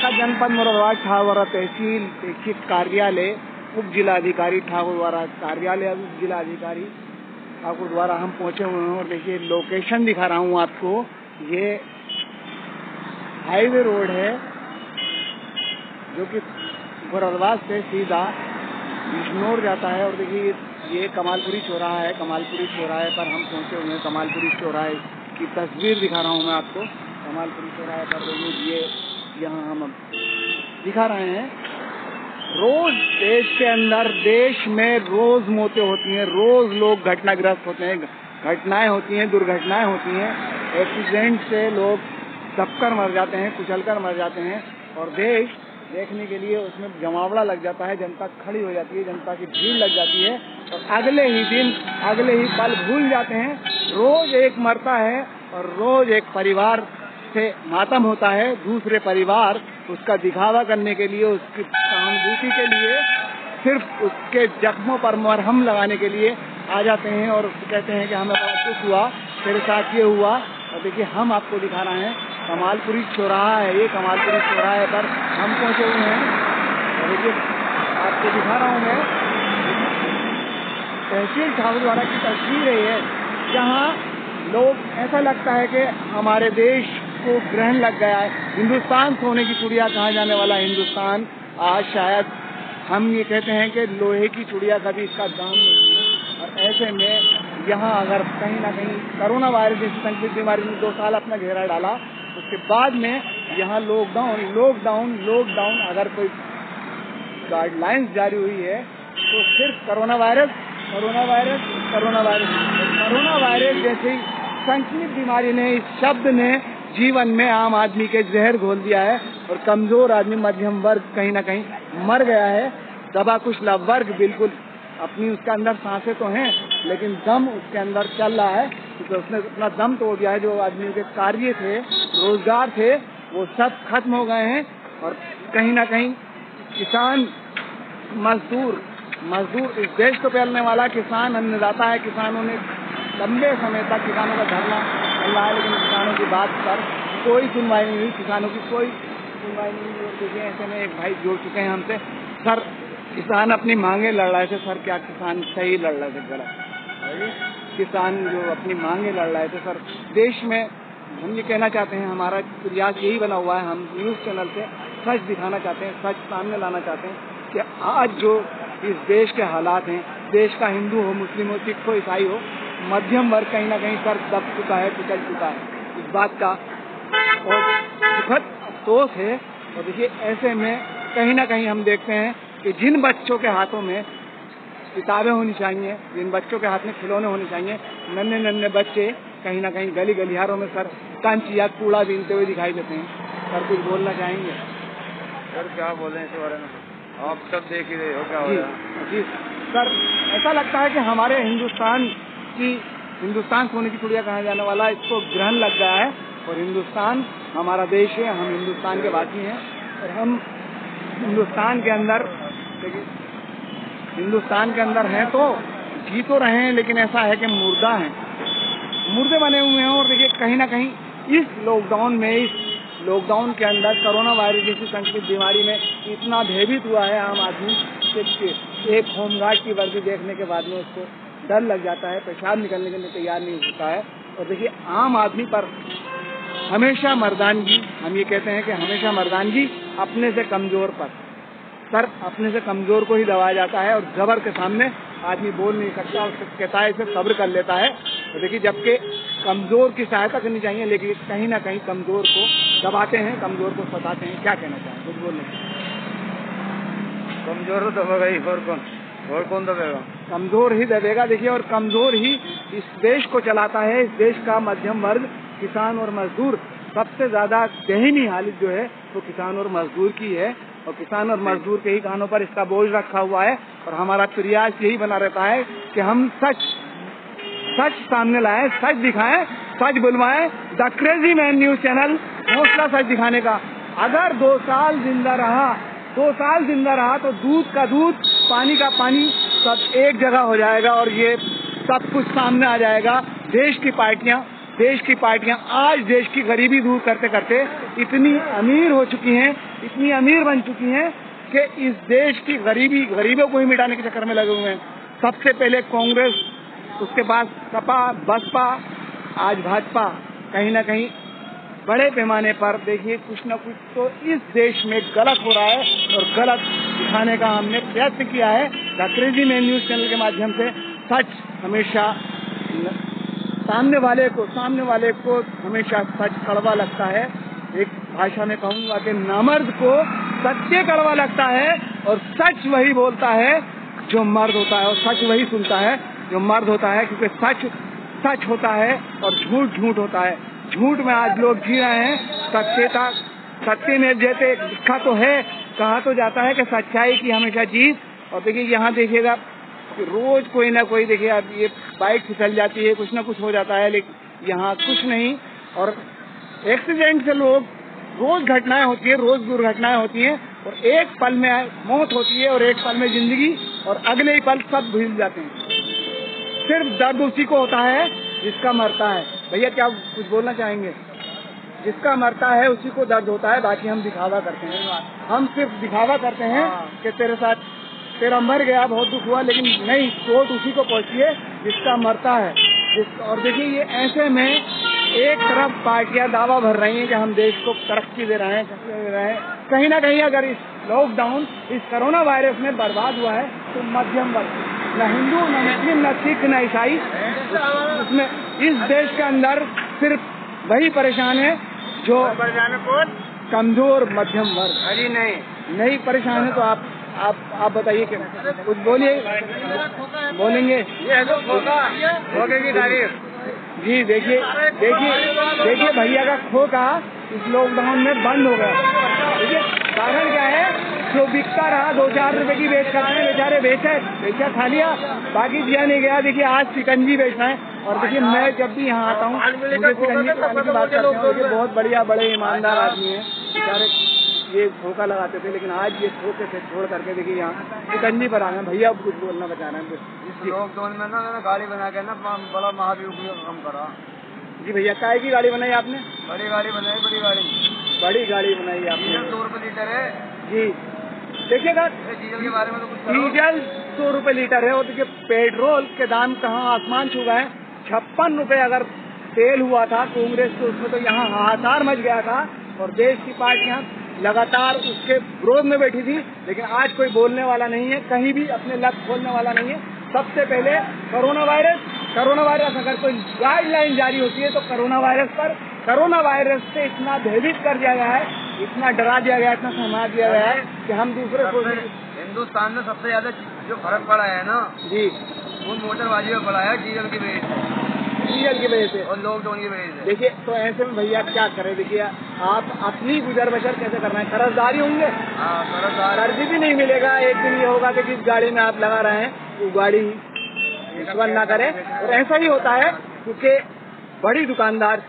का जनपद मुरादाबाद ठाकुरवाड़ा तहसील प्रेक्षित कार्यालय उप जिलाधिकारी ठाकुरवाड़ा कार्यालय उप जिलाधिकारी ठाकुरवाड़ा हम पहुंचे हुए हैं। और देखिए लोकेशन दिखा रहा हूँ आपको, ये हाईवे रोड है जो कि मुरादाबाद से सीधा बिजनौर जाता है। और देखिए ये कमालपुरी चौराहा है, कमालपुरी चौराहे पर हम पहुंचे हुए हैं। कमालपुरी चौराहे की तस्वीर दिखा रहा हूँ मैं आपको। कमालपुरी चौराहे पर ये यहाँ हम दिखा रहे हैं। रोज देश के अंदर, देश में रोज मौतें होती हैं, रोज लोग घटनाग्रस्त होते हैं, घटनाएं होती हैं, दुर्घटनाएं होती हैं, एक्सीडेंट से लोग दबकर मर जाते हैं, कुचलकर मर जाते हैं। और देश देखने के लिए उसमें जमावड़ा लग जाता है, जनता खड़ी हो जाती है, जनता की भीड़ लग जाती है और अगले ही दिन, अगले ही पल भूल जाते हैं। रोज एक मरता है और रोज एक परिवार से मातम होता है, दूसरे परिवार उसका दिखावा करने के लिए, उसकी सहानुभूति के लिए, सिर्फ उसके जख्मों पर मरहम लगाने के लिए आ जाते हैं और कहते हैं कि हमें बड़ा दुख हुआ, तेरे साथ ये हुआ। और देखिए हम आपको दिखा रहे हैं कमालपुरी चौराहा है, ये कमालपुरी चौराहे पर हम पहुंचे हुए हैं। और देखिए आपको दिखा रहा हूँ मैं, तहसील ठाकुरवाड़ा की तस्वीर है ये, जहाँ लोग ऐसा लगता है कि हमारे देश को ग्रहण लग गया है। हिंदुस्तान सोने की चिड़िया कहा जाने वाला हिंदुस्तान आज शायद हम ये कहते हैं कि लोहे की चिड़िया कभी इसका दाम नहीं है। और ऐसे में यहाँ अगर कहीं ना कहीं कोरोना वायरस जैसी संकट बीमारी ने 2 साल अपना घेरा डाला, उसके बाद में यहाँ लॉकडाउन अगर कोई गाइडलाइंस जारी हुई है तो सिर्फ कोरोना वायरस जैसी संक्रमित बीमारी ने, इस शब्द ने जीवन में आम आदमी के जहर घोल दिया है और कमजोर आदमी, मध्यम वर्ग कहीं ना कहीं मर गया है। दबा कुचला वर्ग बिल्कुल अपनी, उसके अंदर सांसें तो हैं लेकिन दम उसके अंदर चल रहा है, क्योंकि उसने अपना दम तोड़ दिया है। जो आदमियों के कार्य थे, रोजगार थे, वो सब खत्म हो गए हैं। और कहीं ना कहीं किसान, मजदूर, इस देश को पालने वाला किसान अन्नदाता है। किसानों ने लंबे समय तक किसानों का धरना चल रहा है, लेकिन किसानों की बात पर कोई सुनवाई नहीं हुई, किसानों की कोई सुनवाई नहीं हुई। देखिए ऐसे में एक भाई जुड़ चुके हैं हमसे, सर किसान अपनी मांगे लड़ रहे थे। सर क्या किसान सही लड़ रहे थे गलत? किसान जो अपनी मांगे लड़ रहे थे सर, देश में हम ये कहना चाहते हैं, हमारा प्रयास यही बना हुआ है, हम न्यूज़ चैनल से सच दिखाना चाहते हैं, सच सामने लाना चाहते हैं कि आज जो इस देश के हालात हैं, देश का हिंदू हो, मुस्लिम हो, सिख हो, ईसाई हो, मध्यम वर्ग कहीं ना कहीं सर दब चुका है, कुचल चुका है। इस बात का और दुखद अफसोस है। और देखिए ऐसे में कहीं ना कहीं हम देखते हैं कि जिन बच्चों के हाथों में किताबें होनी चाहिए, जिन बच्चों के हाथ में खिलौने होने चाहिए, नन्हे बच्चे कहीं ना कहीं गली गलियारों में सर कंच या कूड़ा बीनते हुए दिखाई देते हैं। सर कुछ बोलना चाहेंगे? सर क्या बोलें इस बारे में, आप सब देख ही रहे हो क्या हो रहा है। जी सर, ऐसा लगता है कि हमारे हिंदुस्तान सोने की चिड़िया कहा जाने वाला इसको ग्रहण लग गया है। और हिंदुस्तान हमारा देश है, हम हिंदुस्तान के वासी हैं और हम हिंदुस्तान के अंदर हैं तो जी तो रहे हैं, लेकिन ऐसा है कि मुर्दे बने हुए हैं। और देखिए कहीं ना कहीं इस लॉकडाउन के अंदर कोरोना वायरस जैसी संक्रमित बीमारी में इतना भयभीत हुआ है आम आदमी कि एक होमगार्ड की वर्दी देखने के बाद में उसको डर लग जाता है, पेशाब निकलने के लिए तैयार नहीं होता है। और देखिए आम आदमी पर हमेशा मर्दानगी, हम ये कहते हैं कि हमेशा मर्दानगी अपने से कमजोर पर, सर अपने से कमजोर को ही दबाया जाता है और जबर के सामने आदमी बोल नहीं सकता और कहता है इसे सब्र कर लेता है। तो देखिए जबकि कमजोर की सहायता करनी चाहिए, लेकिन कहीं ना कहीं कमजोर को दबाते हैं, कमजोर को सताते हैं। क्या कहना चाहें? कुछ बोलने? कमजोर तो दबेगा ही, और कौन दबेगा? कमजोर ही दबेगा। देखिए और कमजोर ही इस देश को चलाता है। इस देश का मध्यम वर्ग, किसान और मजदूर, सबसे ज्यादा दयनीय हालत जो है वो किसान और मजदूर की है। और किसान और मजदूर के ही कानों पर इसका बोझ रखा हुआ है। और हमारा प्रयास यही बना रहता है कि हम सच सामने लाएं, सच दिखाएं, सच बुलवाएं। The crazy man news channel, हौसला सच दिखाने का। अगर 2 साल जिंदा रहा तो दूध का दूध, पानी का पानी सब एक जगह हो जाएगा और ये सब कुछ सामने आ जाएगा। देश की पार्टियां आज देश की गरीबी दूर करते करते इतनी अमीर हो चुकी हैं इतनी अमीर बन चुकी हैं कि इस देश की गरीबों को ही मिटाने के चक्कर में लगे हुए हैं। सबसे पहले कांग्रेस, उसके बाद सपा, बसपा, आज भाजपा कहीं ना कहीं बड़े पैमाने पर देखिए कुछ न कुछ तो इस देश में गलत हो रहा है और गलत दिखाने का हमने प्रयत्न किया है। The crazy man news channel के माध्यम से सच हमेशा सामने वाले को हमेशा सच कड़वा लगता है। एक भाषा में कहूंगा कि नामर्द को सत्य कड़वा लगता है और सच वही बोलता है जो मर्द होता है और सच वही सुनता है जो मर्द होता है, क्योंकि सच सच होता है और झूठ झूठ होता है। झूठ में आज लोग जी रहे हैं, सत्य में जैसे लिखा तो है, कहा तो जाता है कि सच्चाई की हमेशा जीत। और देखिए यहाँ देखिएगा कि रोज कोई ना कोई, देखिए अब ये बाइक फिसल जाती है, कुछ ना कुछ हो जाता है, लेकिन यहाँ कुछ नहीं। और एक्सीडेंट से लोग रोज घटनाएं होती है, रोज दुर्घटनाएं होती हैं और एक पल में मौत होती है और एक पल में जिंदगी और अगले ही पल सब भूल जाते हैं। सिर्फ दर्द उसी को होता है जिसका मरता है। भैया क्या कुछ बोलना चाहेंगे? जिसका मरता है उसी को दर्द होता है, बाकी हम दिखावा करते हैं। हम सिर्फ दिखावा करते हैं कि तेरे साथ तेरा मर गया, बहुत दुख हुआ, लेकिन नहीं, चोट उसी को पहुंची है जिसका मरता है। और देखिए ये ऐसे में एक तरफ पार्टियां दावा भर रही हैं कि हम देश को तरक्की दे रहे हैं, कहीं ना कहीं अगर इस लॉकडाउन, इस कोरोना वायरस में बर्बाद हुआ है तो मध्यम वर्ग, न हिंदू, न मुस्लिम, न सिख, न ईसाई, उसमें इस देश के अंदर सिर्फ वही परेशान है जो कमजोर मध्यम वर्ग। अरे नहीं परेशान है। तो आप बताइए कि कुछ बोलेंगे? ये तो खोखे की तारीफ। जी देखिए भैया का खोखा इस लॉकडाउन में बंद हो गया। देखिए कारण क्या है, जो बिकता रहा 2-4 रुपए की बेच करते हैं बेचारे, बेचा खा लिया, बाकी दिया नहीं गया। देखिए आज शिकंजी बेच रहे हैं। और देखिए मैं जब भी यहाँ आता हूँ मुझे शिकंजी खाने की बात करते हैं। देखिए बहुत बढ़िया, बड़े ईमानदार आदमी हैं बेचारे, ये खोखा लगाते थे, लेकिन आज ये खोखे से छोड़ करके देखिए यहाँ शिकंजी पर आ गए। भैया कुछ बोलना बचा रहे हैं? इस लॉकडाउन में ना गाड़ी बना के ना बड़ा महाभियोग काम करा। जी भैया, काय की गाड़ी बनाई आपने? बड़ी गाड़ी बनाई, बड़ी गाड़ी बनाई आपने। 100 रुपए लीटर है जी। देखिएगा डीजल के बारे में तो कुछ डीजल 100 रुपए लीटर है और देखिए पेट्रोल के दाम कहाँ आसमान छू गए। 56 रुपए अगर तेल हुआ था कांग्रेस के उसमें, तो यहाँ हाहाकार मच गया था और देश की पार्टियां लगातार उसके विरोध में बैठी थी। लेकिन आज कोई बोलने वाला नहीं है, कहीं भी अपने लक खोलने वाला नहीं है। सबसे पहले कोरोना वायरस अगर कोई गाइडलाइन जारी होती है तो कोरोना वायरस से इतना भयभीत कर दिया गया है, इतना डरा दिया गया, इतना सहमा दिया गया है कि हम दूसरे को। हिंदुस्तान में सबसे ज्यादा जो फर्क पड़ा है ना जी, वो मोटरबाजी में पड़ा है, डीजल की वजह से और लॉकडाउन की वजह से। देखिए तो ऐसे में भैया क्या करें? देखिए आप अपनी गुजर बसर कैसे करना है? कर्जदारी होंगे, कर्ज भी नहीं मिलेगा। एक दिन ये होगा कि जिस गाड़ी में आप लगा रहे हैं वो गाड़ी बंद ना करे। और ऐसा ही होता है क्योंकि बड़ी दुकानदार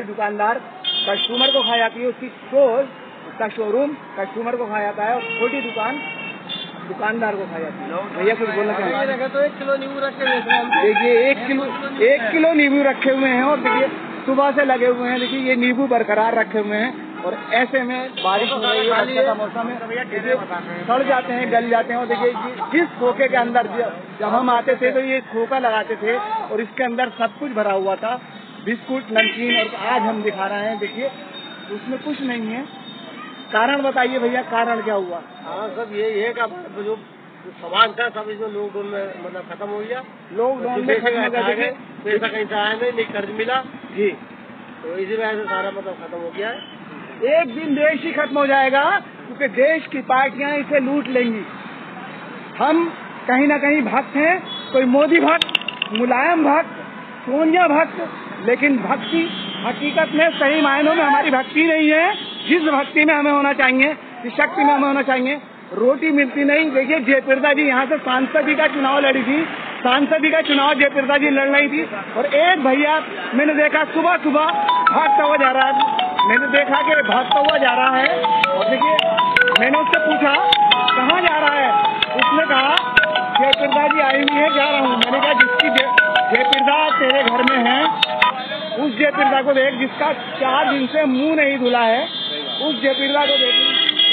कस्टमर को खा जाती है, उसकी स्टोर, उसका शोरूम कस्टमर को खा जाता है और छोटी दुकानदार को खा जाती है। भैया कुछ बोलना चाहेंगे? तो 1 किलो नींबू रखे हुए हैं। देखिए 1 किलो नींबू रखे हुए हैं और देखिए सुबह से लगे हुए हैं। देखिए ये नींबू बरकरार रखे हुए हैं और ऐसे में बारिश हो रही है, वर्षा का मौसम है, सड़ जाते हैं, गल जाते हैं। और देखिए जिस खोखे के अंदर जब हम आते थे तो ये खोखा लगाते थे और इसके अंदर सब कुछ भरा हुआ था, बिस्कुट, नमकीन। और आज हम दिखा रहे हैं, देखिए उसमें कुछ नहीं है। कारण बताइए भैया, कारण क्या हुआ? हाँ सब यही है कि जो सामान था सब इसमें लॉकडाउन में मतलब खत्म हो गया। लॉकडाउन में खत्म हो गया, पैसा कहीं से आया नहीं, कर्ज मिला जी, तो इसी वजह से सारा मतलब खत्म हो गया है। एक दिन देश ही खत्म हो जाएगा क्योंकि देश की पार्टियां इसे लूट लेंगी। हम कहीं ना कहीं भक्त हैं, कोई मोदी भक्त, मुलायम भक्त, सोनिया भक्त, लेकिन भक्ति हकीकत में सही मायनों में हमारी भक्ति नहीं है। जिस भक्ति में हमें होना चाहिए, जिस शक्ति में हमें होना चाहिए, रोटी मिलती नहीं। देखिए जयप्रदा जी यहाँ से सांसद का चुनाव लड़ी थी, सांसद का चुनाव जयप्रदा जी लड़ रही थी और एक भैया मैंने देखा सुबह भागता हुआ जा रहा है, मैंने देखा कि भागता हुआ जा रहा है। और देखिए मैंने उससे पूछा कहाँ जा रहा है, उसने कहा जयप्रदा जी आई हुई है, जा रहा हूँ। मैंने कहा जिसकी जयप्रदा तेरे घर में है उस जयप्रदा को देख, जिसका 4 दिन से मुंह नहीं धुला है उस जयप्रदा को देख। लेकिन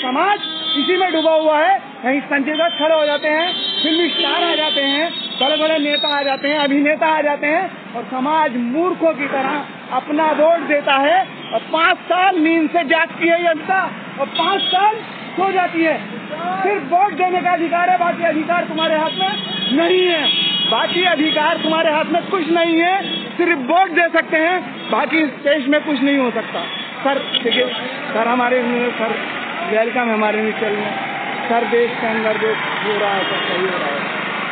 समाज इसी में डूबा हुआ है। कहीं संजय दत्त खड़े हो जाते हैं, फिल्मी स्टार आ जाते हैं, बड़े बड़े नेता आ जाते हैं, अभिनेता आ जाते हैं और समाज मूर्खों की तरह अपना वोट देता है और 5 साल नींद से जागती है जनता और 5 साल सो जाती है। सिर्फ वोट देने का अधिकार है, बाकी अधिकार तुम्हारे हाथ में नहीं है। बाकी अधिकार तुम्हारे हाथ में कुछ नहीं है, सिर्फ वोट दे सकते हैं, बाकी इस देश में कुछ नहीं हो सकता। सर देखिए सर, हमारे सर वेलकम है हमारे न्यूज़ चैनल में। सर देश के अंदर जो हो रहा है तो सही हो रहा है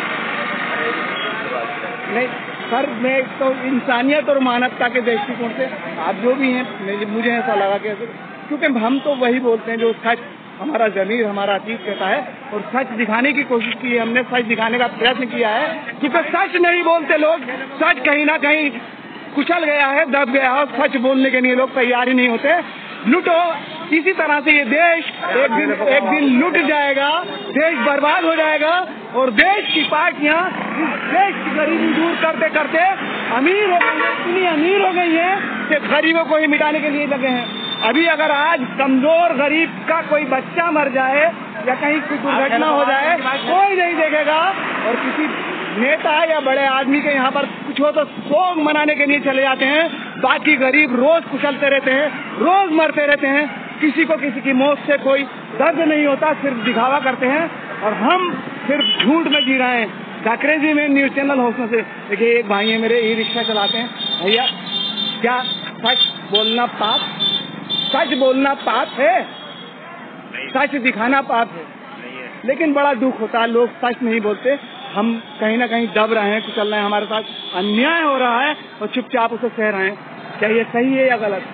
नहीं सर? मैं तो इंसानियत और मानवता के दृष्टिकोण से आप जो भी हैं, मुझे ऐसा लगा कि क्योंकि हम तो वही बोलते हैं जो सच हमारा ज़मीर हमारा अतीत कहता है और सच दिखाने की कोशिश की है हमने, सच दिखाने का प्रयत्न किया है। क्योंकि सच नहीं बोलते लोग, सच कहीं ना कहीं कुचल गया है, दब गया है और सच बोलने के लिए लोग तैयार ही नहीं होते। लूटो, इसी तरह से ये देश एक दिन लूट जाएगा, देश बर्बाद हो जाएगा और देश की पार्टियां इस देश की गरीबी दूर करते करते अमीर हो गई, इतनी अमीर हो गई है कि गरीबों को ही मिटाने के लिए लगे हैं। अभी अगर आज कमजोर गरीब का कोई बच्चा मर जाए या कहीं कोई दुर्घटना हो जाए, कोई नहीं देखेगा और किसी नेता या बड़े आदमी के यहाँ पर कुछ हो तो शोक मनाने के लिए चले जाते हैं। बाकी गरीब रोज कुचलते रहते हैं, रोज मरते रहते हैं, किसी को किसी की मौत से कोई दर्द नहीं होता, सिर्फ दिखावा करते हैं और हम सिर्फ झूठ में जी रहे हैं। काकरेजी में न्यूज़ चैनल हौसलों से देखिए, एक भाई है मेरे, ई रिक्शा चलाते हैं। भैया क्या सच बोलना पाप? सच बोलना पाप है? सच दिखाना पाप है? लेकिन बड़ा दुख होता है, लोग सच नहीं बोलते। हम कहीं ना कहीं दब रहे हैं, कुचल रहे हैं, हमारे साथ अन्याय हो रहा है और चुपचाप उसे सह रहे हैं। क्या ये सही है या गलत?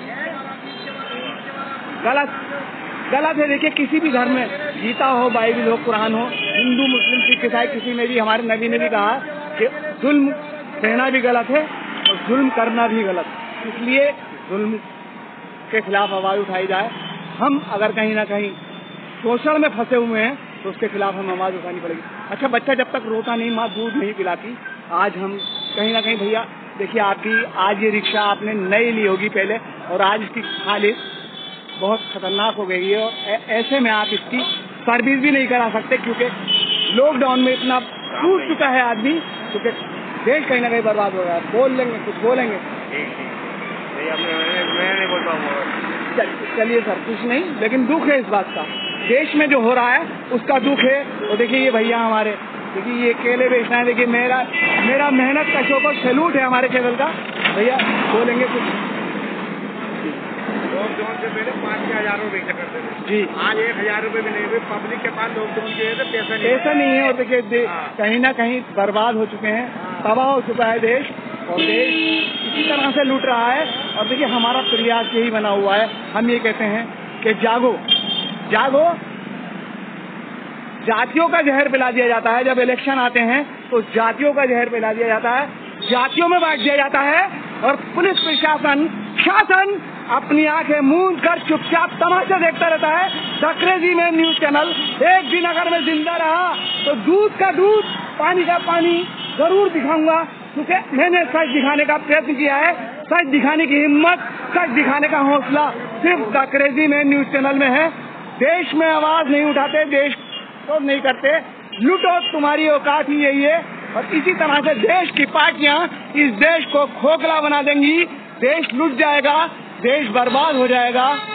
गलत गलत है। देखिए किसी भी धर्म में, गीता हो, बाइबल हो, कुरान हो, हिंदू मुस्लिम सिख ईसाई, किसी में भी हमारे नबी ने भी कहा कि जुल्म सहना भी गलत है और जुल्म करना भी गलत। इसलिए जुल्म के खिलाफ आवाज उठाई जाए। हम अगर कहीं ना कहीं शोषण में फंसे हुए हैं तो उसके खिलाफ हम आवाज उठानी पड़ेगी। अच्छा, बच्चा जब तक रोता नहीं, माँ दूध नहीं पिलाती, आज हम कहीं ना कहीं, भैया देखिए आपकी आज ये रिक्शा आपने नई ली होगी पहले और आज इसकी हालत बहुत खतरनाक हो गई है और ऐसे में आप इसकी सर्विस भी नहीं करा सकते क्योंकि लॉकडाउन में इतना टूट चुका है आदमी, क्योंकि देश कहीं ना कहीं बर्बाद हो रहा है। बोल लेंगे, कुछ बोलेंगे? मैं नहीं बोल पाऊंगा। चलिए सर, कुछ नहीं, लेकिन दुख है इस बात का, देश में जो हो रहा है उसका दुख है। और देखिए ये भैया हमारे, देखिए ये केले बेचना है, देखिए मेरा मेहनत का शौक और सैल्यूट है हमारे चैनल का। भैया बोलेंगे कुछ? लॉकडाउन से पहले 5,000 रुपये बेचा करते थे जी, आज 1,000 रुपये भी नहीं हुए। पब्लिक के पास लॉकडाउन के वजह से पैसा नहीं है और देखिए कहीं ना कहीं बर्बाद हो चुके हैं, तबाह हो चुका है देश और देश इसी तरह से लूट रहा है। और देखिए हमारा प्रयास यही बना हुआ है, हम ये कहते हैं कि जागो जागो। जातियों का जहर पिला दिया जाता है, जब इलेक्शन आते हैं तो जातियों का जहर पिला दिया जाता है, जातियों में बांट दिया जाता है और पुलिस प्रशासन शासन अपनी आंखें मूंद कर चुपचाप तमाशा देखता रहता है। काकरेजी में न्यूज़ चैनल, एक दिन अगर मैं जिंदा रहा तो दूध का दूध, पानी का पानी जरूर दिखाऊंगा, क्योंकि मैंने सच दिखाने का प्रयत्न किया है। सच दिखाने की हिम्मत, सच दिखाने का हौसला सिर्फ काकरेजी में न्यूज़ चैनल में है। देश में आवाज नहीं उठाते, देश को नहीं करते, लूटो तुम्हारी औकात ही यही है। और इसी तरह से देश की पार्टियां इस देश को खोखला बना देंगी, देश लूट जाएगा, देश बर्बाद हो जाएगा।